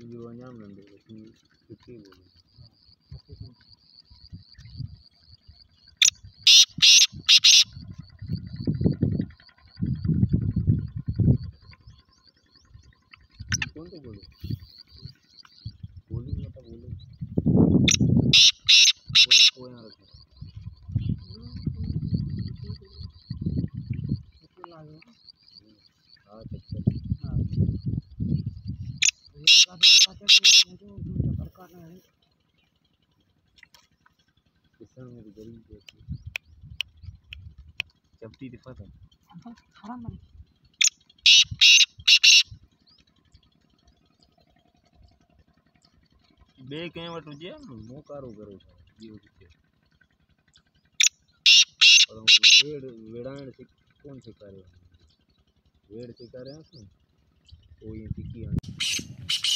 वञा नंढे किथे बोले कौन तो बोले बोली मतलब बोले कोई ना रखे हाँ अच्छा किसान मेरी गरीब देखी चपटी दिखा था बे कहीं वटू जे मो कारो करो ये होती और वेड़ाण से कौन सिखा रहे वेड़ सिखा रहे हैं वो ये सीखी